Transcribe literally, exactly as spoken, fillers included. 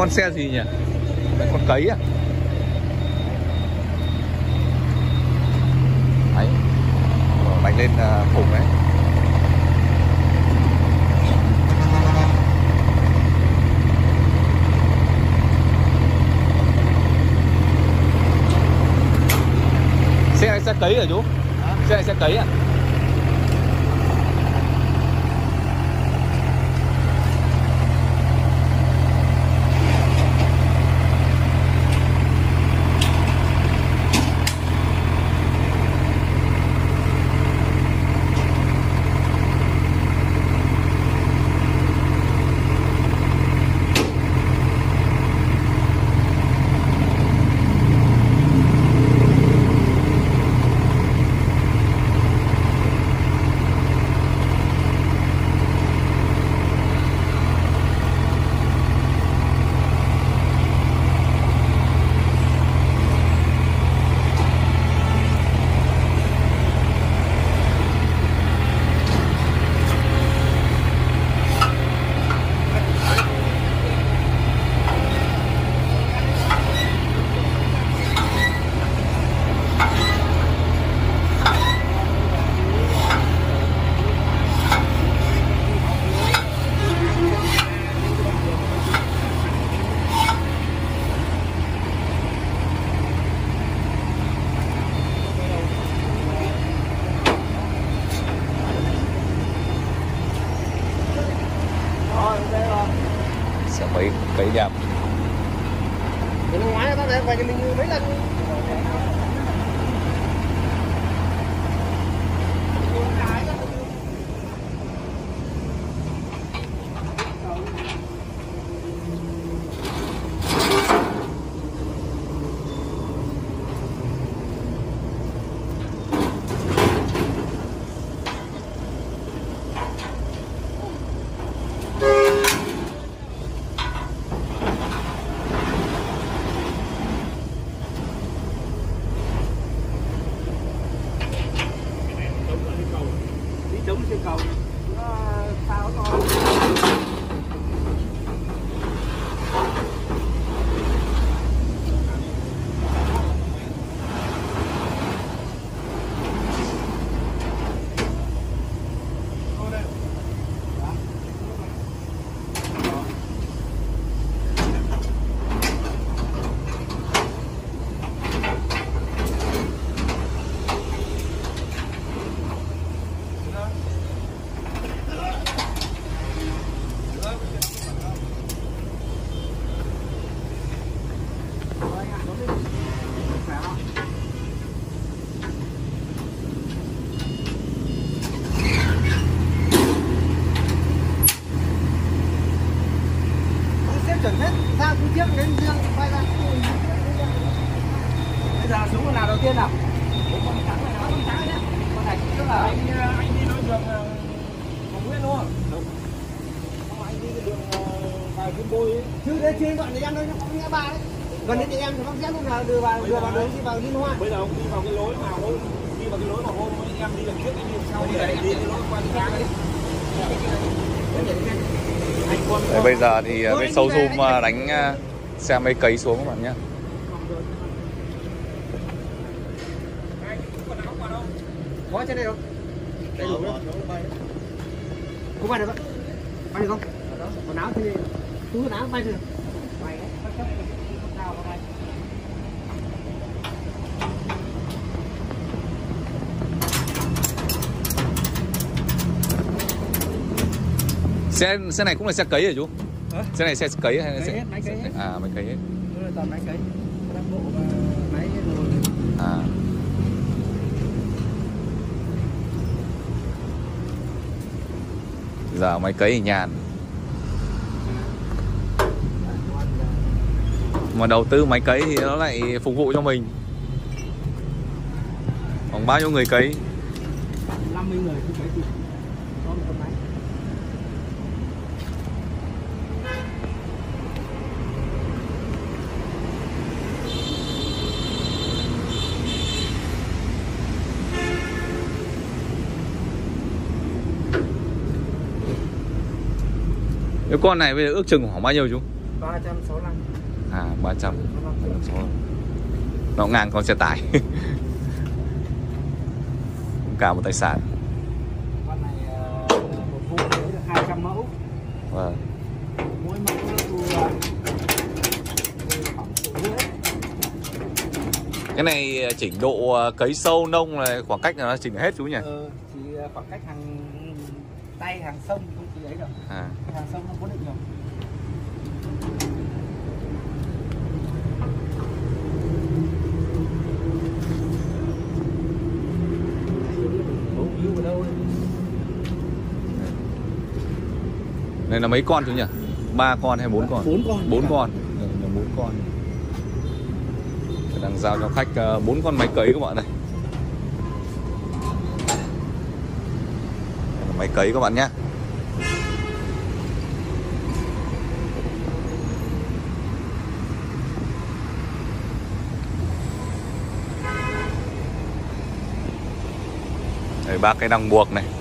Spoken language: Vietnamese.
con xe gì nhỉ? Đấy, con cấy à? Đấy, mở mạnh lên thùng đấy. Xe này xe cấy hả chú? Hả? Xe này xe cấy à? Xe mấy cấy đẹp. Năm ngoái bác này về cho mình mấy lần. Chống trên cầu nó sao to. Chuẩn hết ra cứ trước đến riêng quay ra. Bây giờ xuống con nào đầu tiên nào? Con trắng này, con trắng nhá. Con này trước là anh anh đi đối đường Hồng Nguyễn đúng không? Đúng. Không, anh đi cái đường vào Kim Bôi ấy. Chứ đến chuyên đoạn thì em đâu, nó có ngã ba đấy. Gần đến thì em thì bác sẽ lúc nào đưa vào đưa vào đường đi vào Liên Hoa. Bây giờ ông đi vào cái lối nào hôm đi vào cái lối nào hôm em đi lần trước anh đi sau đi đấy đi cái lối qua cái đấy. Đấy, bây giờ thì cái sâu zoom đánh xe máy cấy xuống các bạn nhé. Có trên đây không? Đây đủ đâu. Không bay được không? Bay được không? Quần áo thì túi quần áo bay được. Bay đấy, bắt cấp cao vào đây. Xe xe này cũng là xe cấy hả chú? Hả? Xe này xe cấy hay là Cấy xe hết, máy cấy hết. À, máy cấy hết. Toàn máy cấy. Các bộ và máy rồi. À. Giờ máy cấy thì nhàn. Mà đầu tư máy cấy thì nó lại phục vụ cho mình. Khoảng bao nhiêu người cấy? năm mươi người cứ cấy thì có một con máy. Cái con này bây giờ ước chừng khoảng bao nhiêu chú? ba trăm sáu mươi lăm. À, ba trăm. Nó ngang con xe tải. Cũng cả một tài sản. Con này một vụ đấy là hai trăm mẫu. Vâng. Mỗi mẫu nó thu khoảng triệu rưỡi. Cái này chỉnh độ cấy sâu nông là khoảng cách là nó chỉnh hết chú nhỉ? Ờ, chỉ khoảng cách hàng tay hàng sông không chỉ ấy đâu. À. Hàng sông nó cố định rồi. Này là mấy con chú nhỉ? Ba con hay bốn con? Bốn con. Bốn con. Bốn con. Đang giao cho khách bốn con máy cấy các bạn này. Đây là máy cấy các bạn nhé. Đây, ba cái đăng buộc này.